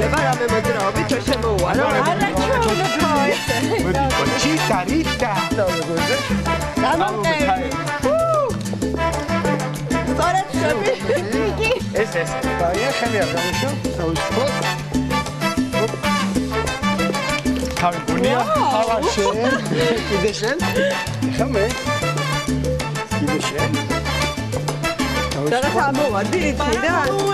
შეიძლება რამე მოძრაობით თუ შემოუვარო. არა ჩვეულებრივ ესე. ჩიტა რიტა. დამამტერი. სწორედ შევი. ეს. დაია ხელი არ გამიშო. თავისუფლო. თავი გუნია. ავაშე. კიდე შენ. ხამე. კიდე შენ. რაღაც ამოვადი რითი და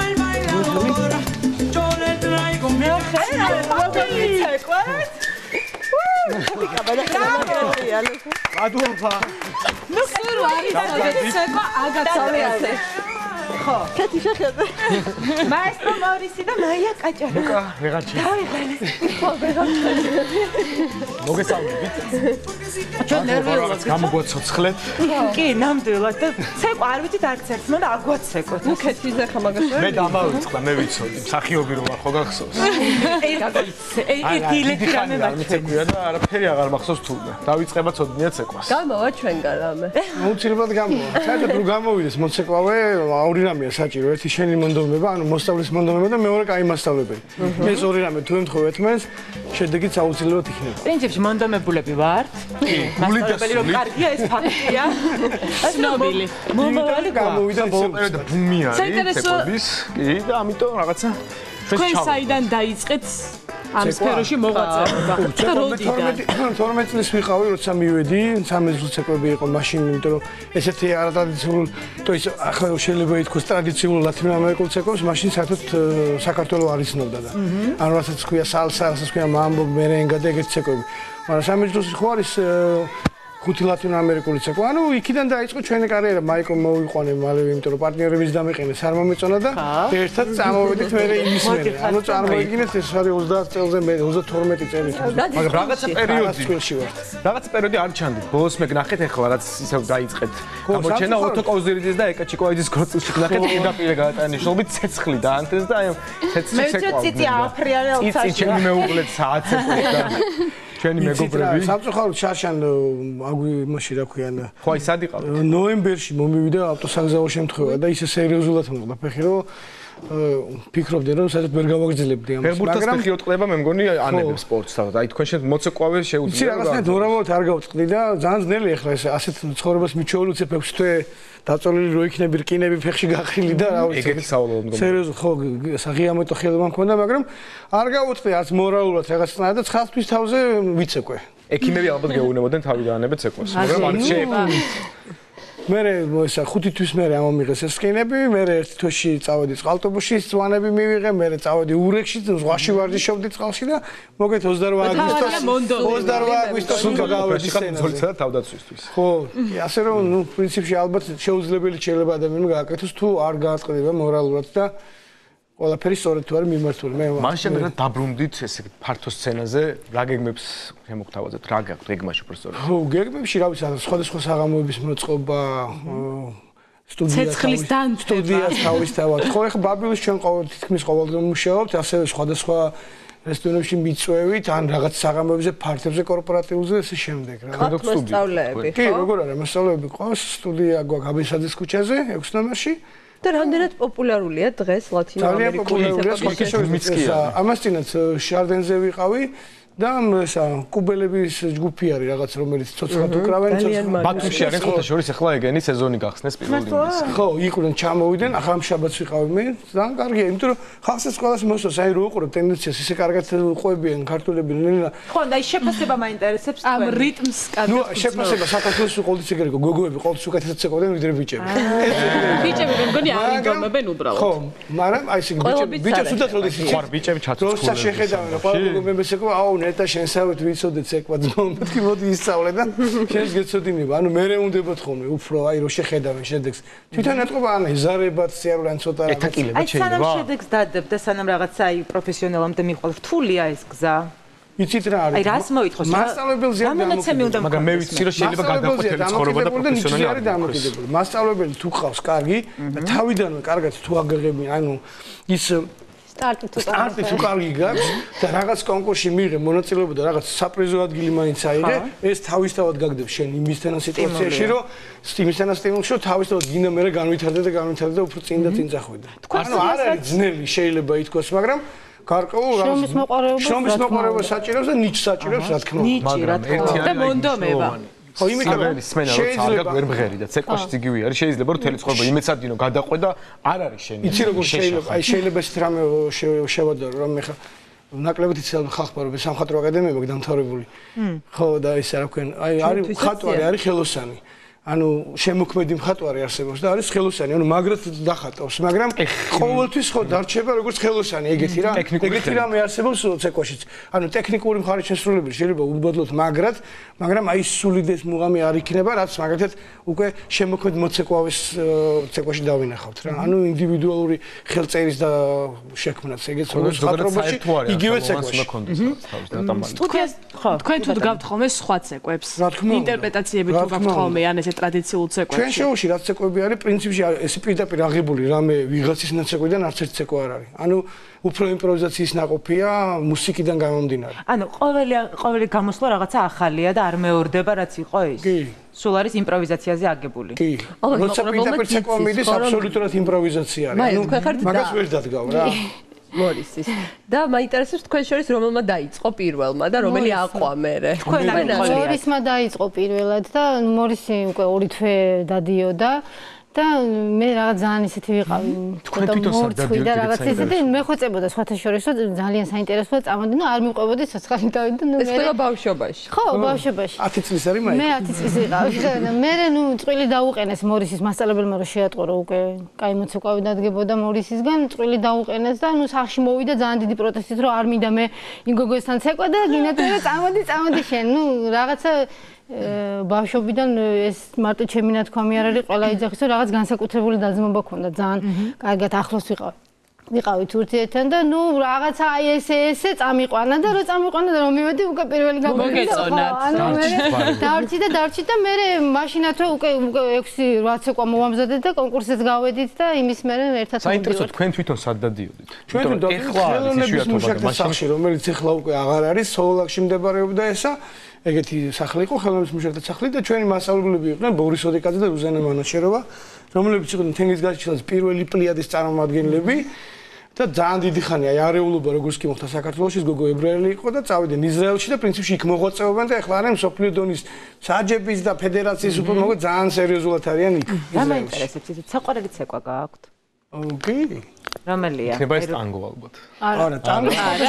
ადუაფა. ნუ სულ არის ცეკვა აგაცავიაზე. ხო, კეთი შეხედე. მაესტრო მავრისი და მაია კაჭარი. ვეღარ ჩი. დავიღალე. ხო, ვეღარ ჩი. მოგესალმებით. ჩვენ ნერვიულად გამოგვაცოცხლეთ. კი, ნამდვილად და ცეკვა არ ვიცით არც ერთ, მაგრამ აგვაცეკოთ. ნუ კეთიზე ხა მაგას ვერ. მე დამავიწყდა, მე ვიცოდი, მსახიობი რომ არ ხო გახსოვს. ერთი ლიტრი რამე მიცეკვია და არაფერი აღარ მახსოვს თულმე. დავიწყება ცოდნია ცეკვას. გამოვა ჩვენგან რამე. აუცილებლად გამოვა. საერთოდ რო გამოვიდეს მოცეკვავე, ორი რამეა საჭირო, ერთი შენი მონდომება, ანუ მოსწავლის მონდომება და მეორე კაი მასწავლებელი. ეს ორი რამე თუ ემთხოვეთ მენს, შედეგიც აუცილებლად იქნება. პრინციპში მონდომებულები ვართ. მასწავლებელი რომ კარგია ეს ფაქტია. ცნობილი. მომავალი გამოვიდა ბოლო პერიოდში ბუმი არის ცეკვების. კი და ამიტომ რაღაცა თქვენ საიდან დაიწყეთ ამ სფეროში მოღვაწეობა და როდიდან 12 წლის ვიყავი როცა მივედი 13 წლის ცეკვები იყო მაშინ იმიტომ რომ ესეთი არატრადიციული то есть ახლა შეიძლება ითქვას ტრადიციული ლათინოამერიკული ცეკვებს მაშინ საერთოდ საქართველოს არ იცნობდა და ანუ რასაც ქვია სალსა რასაც ქვია მამბო მერენგა და ეგეთი ცეკვები მაგრამ 13 წლის ხო არის ხუთი ლათინოამერიკული ცეკვა. ანუ იქიდან დაიწყო ჩვენი კარიერა. მაიკო მოვიყვანე მალევე, იმიტომ რომ პარტნიორების დამეყენეს არ მომეწონა და ერთად წამოვედით მერე იმის მერე. ანუ წარმოიდგინეთ ეს არის 30 წელზე მე 32 წელი. მაგრამ რაღაცა პერიოდი არ ჩანდით. ბოლოს მე გნახეთ ახლა რაც ისევ დაიწყეთ. გამოჩენა ოთო კოზირიძის და ეკა ჩიკოიძის გროცილში გნახეთ პირდაპირ გადაანიშნულობით ცეცხლი და ანთეს და აი ცეცხლი ცეკვა. მე ციცი აფრიალელ ციცი ჩემი მეუღლეთ საათზე და ჩვენი მეგობრები სამწუხაროდ შარშან იმაში რა ქვიან ხო აი სად იყავ ნოემბერში მომივიდა ავტოსაგზაო შემთხვევა და ისე სერიოზულად მოხდა ფეხი რომ ფიქრობდი რომ საერთოდ ვერ გავაგრძელებდი ამას მაგრამ ფეხი ოტყდება მე მგონი ანებებს სპორტს თავად აი თქვენ შენ მოცეკვავე შეუძლია იცი რაღაცნაირად ნორმალურად არ გავწყდი და ძალიან ძნელი ახლა ეს ასეთ ცხოვრებას მიჩვეულ უცებ 6 თვე დაწოლილი რო იქნები რკინები ფეხში გახრილი და რა ვიცი ეგეთი სავალო მდგომარეობა სერიოზულად ხო საღიამეტო ხელობა მქონდა მაგრამ არ გავუწყდი არც მორალურად რაღაცნაირად და ცხადთვის თავზე ვიცეკვე ექიმები ალბათ გეუბნებოდნენ თავი დაანებეთ ცეკვას მაგრამ არ შეიძლება მერე ესა 5 თვის მერე ამომიღეს ეს სკინები, მერე ერთ თვეში წავედი წყალტუბოში, ზვანები მივიღე, მერე წავედი ურეკში, ზღვაში ვარჯიშობდი წყალში და მოგეთ 28 აგვისტოს უნდა გავედი სცენაზე და თავდაცვისთვის. ხო, ასე რომ ნუ პრინციპში ალბათ შეუძლებელი შეიძლება ადამიანმა გააკეთოს თუ არ გააწყდება მორალურად და ყველაფერი სწორედ თუ არის მიმართული. მე მაშინ შემდეგ დაბრუნდით ესე ფართო სცენაზე, რა გეგმებს შემოგთავაზებთ, რა გაქვთ გეგმაში უბრალოდ? ხო, გეგმებში რა ვიცი, სხვადასხვა საღამოების მოწყობა, ცეცხლის დანთება. სტუდიას თავისთავად. ხო, ეხლა ბაბილის ჩვენ თითქმის ყოველდღე მუშაობთ, ასევე სხვადასხვა რესტორნებში მიწვევით, ან რაღაც საღამოებზე, ფართებზე, კორპორატიულზე ესე შემდეგ რა. გქონდათ მოსწავლეები, ხო? კი, როგორ არა, მოსწავლეები ყავს, სტუდია გვაქვს აბესაძის ქუჩაზე, 6 ნომერში. და რამდენად პოპულარულია დღეს ლათინოამერიკული ცეკვები? ამასთანაც შარდენზე ვიყავი და ესა კუბელების ჯგუფი არის რაღაც რომელიც ცოცხლად უკრავენ ბათუმში არის ხუთაშორის ახლა ეგენი სეზონი გახსნეს პირველი იმის. ხო, იყვნენ ჩამოვიდნენ, ახლა შაბათს ვიყავი მე, ძალიან კარგია, იმიტომ რომ ხალხს ეს ყველას მოსწონს, აი რო უყურებ ტენდენციას, ისე კარგად ყვებიან ქართულები ნელა. ხო, და ის შეფასება მაინტერესებს ამ რიტმს კარგად. ნუ შეფასება საქართველოს ყოველთვის ეგრე გოგოები ყოველთვის უკეთესად ცეკვდნენ ვიდრე ბიჭები. ბიჭები მე მგონი არ ინდომებენ უბრალოდ. ხო, მაგრამ აი ესე ბიჭებს უდათ როდის ხარ ბიჭები ჩაცოცხლობენ. როცა შეხედავენ, ყველა გოგოები ცეკვა, აუ ნეტა შენსავით ვიცოდე ცეკვა ძმო, მეთქი მოდი ისწავლე და შენს გეცოდინება. ანუ მე უნდებოდ ხოლმე უფრო აი რო შეხედავენ შედეგს. თვითონ ეტყობა ან ეზარებად სიარულე ან ცოტა რაღაც. აი სანამ შედეგს დადებ და სანამ რაღაცა აი პროფესიონალამდე მიყვალ რთულია ეს გზა. იცით რა არის? აი რას მოითხოვს? მასწავლებელზე გამომოწმე. მაგრამ მე ვიცი რომ შეიძლება გადაკვეთილი ცხოვრება და პროფესიონალი არ დამოკიდებული. მასწავლებელი თუ ყავს კარგი და თავიდანვე კარგად თუ აგაღებინ, ანუ ის სტარტი თუ კარგი გაქვს და რაღაც კონკურსში მიიღე მონაწილეობა და რაღაც საპრიზო ადგილი მაინც აიღე, ეს თავისთავად გაგდებს შენ იმისთანა სიტუაციაში, რომ იმისთანა სტიმულში რომ თავისთავად გინდა მე განვითარდე და უფრო წინ და წინ წახვიდე. ანუ არ არის ძნელი შეიძლება ითქვას, მაგრამ გარკვეულ შრომის მოყარება საჭიროებს და ნიჭს საჭიროებს რა თქმა უნდა. მაგრამ და მონდომება. ხო, იმიტომ რომ შეიძლება ვერ მღერი და ცეკვაშიც იგივე არის. შეიძლება რომ თელი ცხოვრება იმეცადინო გადაყვე და არ არის შენი. იცი როგორ შეიძლება, აი შეიძლება ეს რამე შევადარო, რომ ეხა ნაკლებად იციან ხალხმა რომ სამხატვრო აკადემია მაგ დამთავრებული. ხო და ეს რა ქვენ, აი არის მხატვარი, არის ხელოსანი. ანუ შემოქმედი მხატვარი არსებობს და არის ხელოსანი, ანუ მაგრად დახატავს, მაგრამ ყოველთვის ხო დარჩება როგორც ხელოსანი, ეგეთი რა. ეგეთი რამე არსებობს ცეკვაშიც. ანუ ტექნიკური მხარის შესრულებული შეიძლება უბადლოთ მაგრად, მაგრამ აი სულიდეს მუღამი არ იქნება, რაც მაგალითად უკვე შემოქმედ მოცეკვავის ცეკვაში დავინახავთ რა. ანუ ინდივიდუალური ხელწერის და შექმნაც ეგეც როგორც მხატვრობაში, იგივე ცეკვაში. სტუდიას ხო, თქვენ თუ გგავთ ხოლმე სხვა ცეკვებს, ინტერპრეტაციები თუ გაქვთ ხოლმე ან ეს ტრადიციულ ცეკვებში. ჩვენ შოუში რაც ცეკვები არის, პრინციპში ეს პირდაპირ აღებული რამე ვიღაცის ნაცეკვიდან არც ერთი ცეკვა არ არის. ანუ უფრო იმპროვიზაციის ნაყოფია მუსიკიდან გამომდინარე. ანუ ყოველი გამოსვლა რაღაცა ახალია და არ მეორდება რაც იყო ის. კი. სულ არის იმპროვიზაციაზე აგებული. კი. როცა პირდაპირ ცეკვა მიდის, აბსოლუტურად იმპროვიზაცია არის. ანუ მაგას ვერ დადგავ რა. მორისის და მაინტერესებს თქვენ შორის რომელმა დაიწყო პირველმა და რომელი აყვა მერე. მორისმა დაიწყო პირველად და მორისი უკვე 2 თვე დადიოდა და მე რაღაც ძალიან ისეთი ვიყავი მორცხვი და რაღაც ისეთი მე ხვეწებოდა სხვათა შორის რომ ძალიან საინტერესოა წამოდი, ნუ არ მიყვებოდი ცოცხალი დავით და ნუ ეს ყველა ბავშვობაში. ხო, ბავშვობაში. 10 წლის არის მაინც. მე 10 წლის ვიყავი და მე ნუ წვილი დაუყენეს მორისის მასწავლებელმა რომ შეატყო რომ უკვე კაი მოცეკვავი დადგებოდა მორისისგან, წვილი დაუყენეს და ნუ სახში მოვიდა ძალიან დიდი პროტესტით რომ არ მინდა მე ინგოგოსთან ცეკვა და გინატრება წამოდი შენ, ნუ რაღაცა ბავშვობიდან ეს მარტო ჩემი ნათქვამი არ არის, ყველა იძახის რომ რაღაც განსაკუთრებული დაძმობა ქონდა, ძალიან კარგად ახლოს ვიყავით ურთიერთთან და ნუ რაღაცა აი ესე წამიყვანა და რო წამიყვანა და რომ მივედი უკვე პირველი გამოგეწონა. ანუ მე დარჩი და მე მაშინათვე უკვე 6-8 ცეკვა მოვამზადეთ და კონკურსებს გავედით და იმის მერე ერთად მოვიდით. საინტერესო თქვენ თვითონ სად დადიოდით? ჩვენ თვითონ ხელოვნების მუშაკთა სახლში, რომელიც ახლა უკვე აღარ არის, სოლოლაკში მდებარეობდა ესა. ეგეთი სახლი იყო, ხელოვნების მუშაკთა სახლი და ჩვენი მასწავლებლები იყვნენ ბორის ოდეკაძე და რუზანა მანაშეროვა, რომლებიც იყვნენ თენგიზ გაჩილაძის პირველი პლიადის წარმომადგენლები და ძალიან დიდი ხანი აი არეულობა როგორც კი მოხდა საქართველოში, გოგო ებრაელი იყო და წავიდნენ ისრაელში და პრინციპში იქ მოღვაწეობენ და ახლა არიან მსოფლიო დონის საჯების და ფედერაციის უფრო მოგო ძალიან სერიოზულად არიან იქ. რა მაინტერესებს ისეთ საყვარელი ცეკვა გააქვთ? კი. რომელია? ხება ეს ტანგო ალბათ. არა, ტანგო.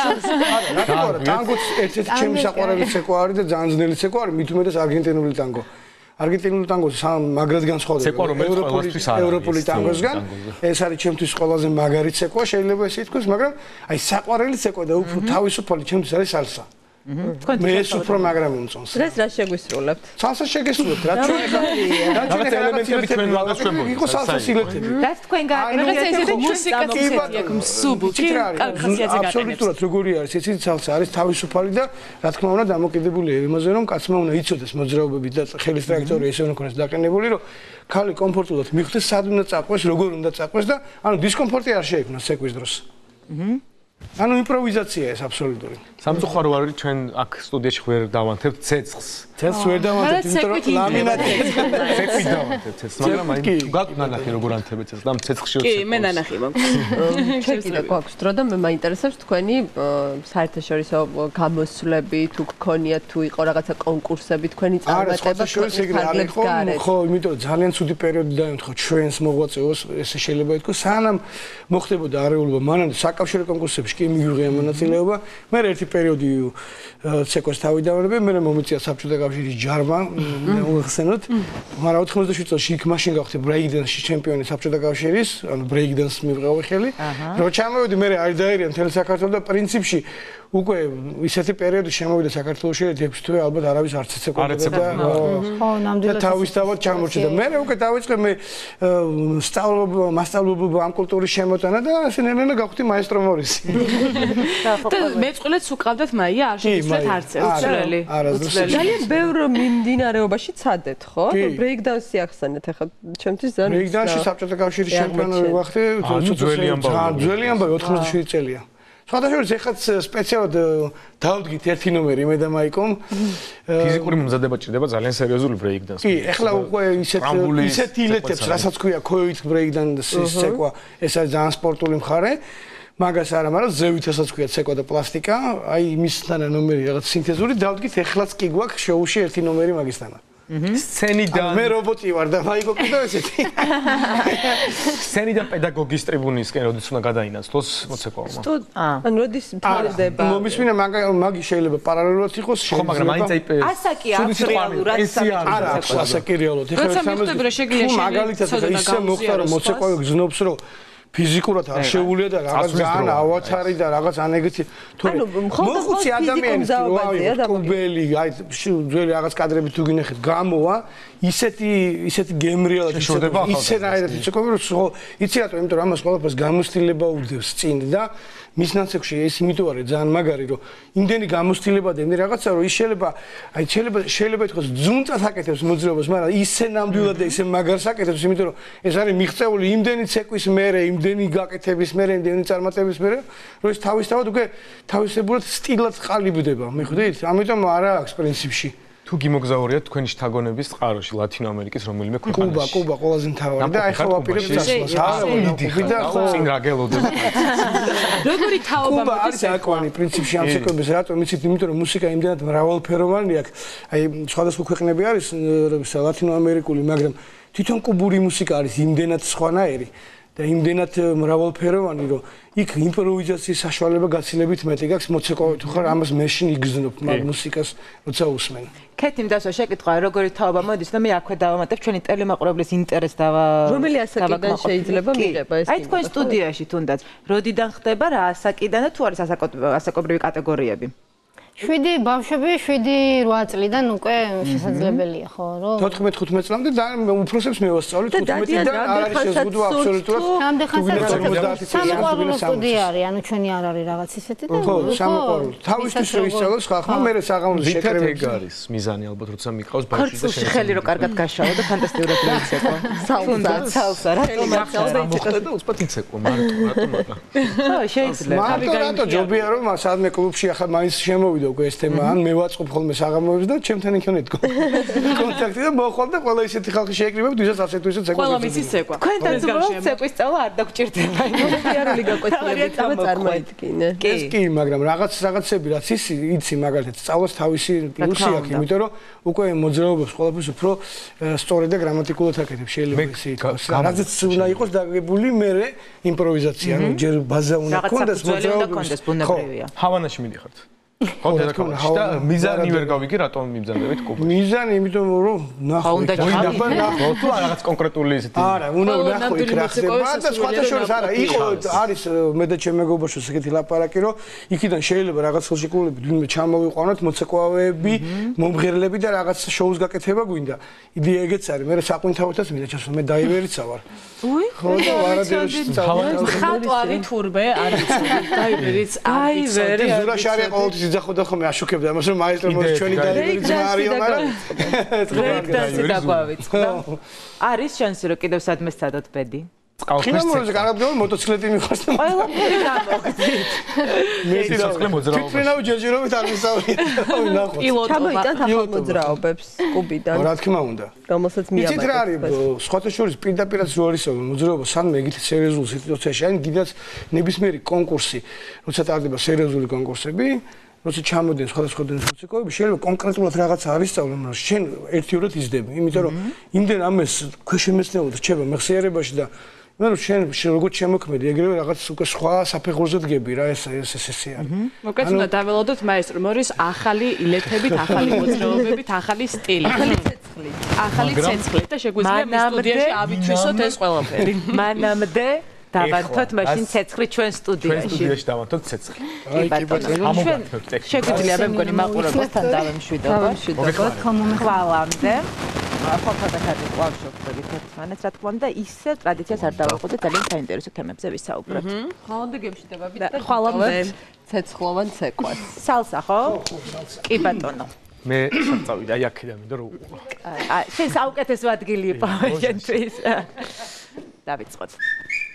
არა, ტანგოც ერთ-ერთი ჩემი საყვარელი ცეკვა არის და ძალიან ძნელი ცეკვა არის, მით უმეტეს არგენტინული ტანგო. არგენტინული ტანგო მაგრად განსხვავდება ევროპული ტანგოსგან. ეს არის ჩემთვის ყველაზე მაგარი ცეკვა, შეიძლება ესე ითქვას, მაგრამ აი საყვარელი ცეკვა და უფრო თავისუფალი ჩემთვის არის სალსა. მე ეს უფრო მაგრამ მომწონს. დღეს რა შეგვისრულებთ? სალსა შეგესრულებთ, რა ჩვენ რაღაც ელემენტები ჩვენ მაგას შვებოდით. იყო სალსა სილეთები. რაც თქვენ გააკეთეთ, რაღაცა ისეთი მუსიკაც ისეთი აქვს მსუბუქი, კალკასიაზე გააკეთეთ. აბსოლუტურად როგორი არის, ესეც სალსა არის თავისუფალი და რა თქმა უნდა დამოკიდებულია იმაზე, რომ კაცმა უნდა იცოდეს მოძრაობები და ხელის ტრაექტორია ისე უნდა ქონდეს დაყენებული, რომ ქალი კომფორტულად მიხვდეს, სად უნდა წაყვეს, როგორ უნდა წაყვეს და ანუ დისკომფორტი არ შეექმნას ცეკვის დროს. ანუ იმპროვიზაცია ეს აბსოლუტური. სამწუხარო არის ჩვენ აქ სტუდიაში ვერ დავანთებთ ცეცხლს. ცეცხლს ვერ დავანთებთ, იმიტომ რომ ლამინატი ცეცხლი დავანთებთ ცეცხლს, მაგრამ აი გაქვთ ნანახი როგორ ანთებთ ცეცხლს და ცეცხლში კი, მე ნანახი მაქვს. ჩვენ კიდე გვაქვს დრო და მე მაინტერესებს თქვენი საერთაშორისო გამოსვლები, თუ გქონიათ, თუ იყო რაღაცა კონკურსები, თქვენი წარმატება ფარგლებს გარეთ. ხო, იმიტომ რომ ძალიან ცუდი პერიოდი დაემთხვა ჩვენს მოღვაწეობას, ესე შეიძლება ითქვას, სანამ მოხდებოდა არეულობა, მანამდე საკავშირო კონკურსებში კი მიიღია მონაწილეობა. მე ერთი პერიოდი ცეკვას თავი დავარებე, მე მომიწია საბჭოთა კავშირის ჯარმა, უხსენოთ. მაგრამ 97 წელს იქ მაშინ გავხდი ბრეიკდანსში ჩემპიონი საბჭოთა კავშირის, ანუ ბრეიკდანსს მივყავი ხელი. რო ჩამოვედი მე არ დაერია მთელი საქართველო და პრინციპში უკვე ისეთი პერიოდი შემოვიდა საქართველოში, რომ 6 თვე ალბათ არავის არც ცეკვებდა და ხო, ნამდვილად თავისთავად ჩამორჩა. მე უკვე დავიწყე მე მასწავლებლობა ამ კულტურის შემოტანა და ასე ნელა გავხდი მაესტრო მორისი. და მეწყვილეც უკავდათ მაია, არ შეგვიძლიათ არც უცვლელი. ძალიან ბევრ მიმდინარეობაში ცადეთ, ხო? ბრეიკდანსი ახსენეთ ახლა ჩემთვის ძალიან ბრეიკდანსში საბჭოთა კავშირის ჩემპიონი ვახდი, ძველი ამბავი 87 წელია. სხვადასხვა ეხაც სპეციალად დავდგით ერთი ნომერი მე და მაიკომ. ფიზიკური მომზადება ჭირდება ძალიან სერიოზული ბრეიკდანსს. კი, ეხლა უკვე ისეთ ილეთებს, რასაც ქვია ქოით ბრეიკდანსის ცეკვა, ეს არის ძალიან სპორტული მხარე. მაგას არა, მაგრამ ზევითასაც ქვია ცეკვა და პლასტიკა, აი მისთან ნომერი რაღაც სინთეზური დავდგით, ეხლაც კი გვაქვს შოუში ერთი ნომერი მაგისთანა. სცენიდან მე რობოტი ვარ და მაიკო კიდევ ესეთი. სცენიდან პედაგოგის ტრიბუნისკენ როდის უნდა გადაინაცვლოს მოცეკვავმა. ან როდის მთავრდება? მომისმინა მაგი შეიძლება პარალელურად იყოს, ხო, მაგრამ მაინც აი ასაკი აქვს რეალურად არა, ასაკი რეალურად. როცა მიხვდები რომ შეგიძლია მაგალითად ისე მოხდა რომ მოცეკვავი გზნობს რომ ფიზიკურად არ შეუულია და რაღაც ძალიან ავათარი და რაღაც ანეგეთი ანუ მოხუცი ადამიანის კუბელი აი ძველი რაღაც კადრები თუ გინახეთ გამოვა ისეთი გემრიელად ისენაირად იცოქები რომ იცი რატო იმიტომ რომ ამას ყველაფერს გამოსtildeება უდევს წინ და მის ნაცეკვში ეს იმიტომ არის ძალიან მაგარი რომ იმდენი გამოსtildeება და იმდენი რაღაცა რომ ის შეიძლება ითქვას ძუნწად აკეთებს მოძრაობას მაგრამ ისე ნამდვილად და ისე მაგარს აკეთებს იმიტომ რომ ეს არის მიღწეული იმდენი ცეკვის მერე იმდენი გაკეთების მერე იმდენი წარმატების მერე რომ ეს თავისთავად უკვე თავისებურად სტილად ყალიბდება მიხვდით ამიტომ არა აქვს პრინციპში თუ გიმოგზაურიათ თქვენი შთაგონების წყაროში ლათინო ამერიკის რომელიმე ქვეყანაში კუბა ყველაზე მთავარი და ახლა ვაპირებ წასვლას და ხო წინ რა გელოდებ როგორი თაობა კუბა არის აკვანი პრინციპში ამ ცეკვების რატომ იცით იმიტომ რომ მუსიკა იმდენად მრავალფეროვანია აი სხვადასხვა ქვეყნები არის ლათინო ამერიკული მაგრამ თვითონ კუბური მუსიკა არის იმდენად სხვანაირი და იმდენად მრავალფეროვანი რომ იქ იმპროვიზაციის საშუალება გაცილებით მეტი გაქვს მოცეკვავი თუ ხარ ამას მეშინ იგზნობ მაგ მუსიკას როცა უსმენ კეთიმ დასვა შეკითხვა როგორი თაობა მოდის და მე აქვე დავამატებ ჩვენი ტელემაყურებლის ინტერესს რომელი ასაკიდან შეიძლება მიიღება ეს აი თქვენ სტუდიაში თუნდაც როდიდან ხდება რა ასაკიდან და თუ არის ასაკობრივი კატეგორიები 7 ბავშვები 7-8 წლიდან უკვე შესაძლებელია ხო რომ 14-15 წლამდე და უფროსებს მევასწავლეთ 15-დან არ არის შეზღუდვა აბსოლუტურად სამოყვარულო სტუდია არის ანუ ჩვენი არ არის რაღაც ისეთი და ხო სამოყვარულო თავისთვის რომ ისწავლოს ხალხმა მე საღამოს შეკრებები ეგ არის მიზანი ალბათ როცა მიყავს ბავშვი და ქორწილში ხელი რო კარგად გაშავა და ფანტასტიკურად მოიცეკვა სალსა რატომ მოხდა და უცბად იცეკვა მარტო ხო შეიძლება რატო ჯობია რომ სადმე კლუბში ახლა მაინც შემოვიდა უკვე ეს თემა ან მე ვაწყობ ხოლმე საღამოებს და ჩემთან იქნებ კონტაქტი და მოხვალ და ყველა ისეთი ხალხი შეეკრიბებთ ვისაც ასეთ ვისაც ცეკვა ყველა მისის ცეკვა თქვენთან ზოგადად ცეკვის სწავლა არ დაგჭირდება რეალური გაკვეთილებით წარმოიდგინე ეს კი მაგრამ რაღაცები რაც იცი მაგალითად სწავლას თავისი პლუსი აქვს იმიტომ რომ უკვე მოძრაობებს ყველაფერს უფრო სწორედ და გრამატიკულად აკეთებ შეიძლება ისე იყოს რაღაცაც უნდა იყოს დაგებული მე იმპროვიზაცია ანუ ჯერ ბაზა უნდა კონდეს მოძრაობებს ბუნებრივია ჰავანაში მიდიხართ ხო დედაქალაქში და მიზანი ვერ გავიგე რატომ მიბრძანდებით კუბაში მიზანი იმიტომ რომ ნახო ხო თუ რაღაც კონკრეტული ისეთი არა უნდა ნახო იქ რა ხდება და სხვათა შორის არა იყო არის მე და ჩემ მეგობარს ესეთი ლაპარაკი რომ იქიდან შეიძლება რაღაც ხელშეკრულებით ვინმე ჩამოვიყვანოთ მოცეკვავეები მომღერლები და რაღაც შოუს გაკეთება გვინდა იდეა ეგეც არის მე საყვინთავითაც მინდა ჩასვა მე დაივერიცა ვარ ხო და ვარადერში ხატვარი თურმე არის დაივერიც დაივერი ზურა შარია ყოველთვის იძახოდა ხოლმე აშუქებდა ამას რომ მაესტრო მოდი ჩვენი დაივერი ძმარიო მაგრამ ბრეიკდანსი დაგვავიწყდა არის შანსი რომ კიდევ სადმე სცადოთ ბედი ყინამოზე კარგავ მოტოციკლეტი მიყვარს და ყველაფერი გამოგდით მე სიცოცხლე მოძრაობა თვითონავ ჯერჯერობით არ მისავლით ნახოთ ჩამოიტანთ ახალ მოძრაობებს კუბიდან რა თქმა უნდა რომელსაც მიამატებთ იცით რა არის სხვათა შორის პირდაპირაც რო არის მოძრაობა სანმე ეგეთი სერიოზული სიტუაციაში ან კიდაც ნებისმიერი კონკურსი როცა ტარდება სერიოზული კონკურსები როცა ჩამოდიან სხვადასხვა დენის მუსიკოები შეიძლება კონკრეტულად რაღაც არის სწავლე მაგრამ შენ ერთიურად იზდები იმიტომ რომ იმდენ ამას ქვეშემეცნიერულად რჩება მეხსიერებაში და მე რომ შენ როგორც შემოქმედი ეგრევე რაღაც უკვე სხვა საფეხურზე დგები რა ეს ესე არის მოკლედ უნდა დაველოდოთ მაესტრო მორის ახალი ილეთებით ახალი მოძრაობებით ახალი სტილი ახალი ცეცხლით და შეგვიძლია სტუდიაში ავიჩვისოთ ეს ყველაფერი მანამდე დავანთოთ მაშინ ცეცხლი ჩვენ სტუდიაში. სტუდიაში დავანთოთ ცეცხლი. კი ბატონო. შეგვიძლია მე მგონი მაყურებელთან დავემშვიდობოთ. ხვალამდე. ახლა გადაგეთ ვარშავებით ერთმანეთს რა თქმა უნდა ისე ტრადიციას არ დავაყოთ ძალიან საინტერესო თემებზე ვისაუბროთ. ხვალამდე გემშვიდობებით და ხვალამდე ცეცხლოვან ცეკვას. სალსა ხო? კი ბატონო. მე საწავიდა აი აქედან მინდა რომ უყურო. შენ საუკეთესო ადგილი იპოვე შენთვის. დავიწყოთ.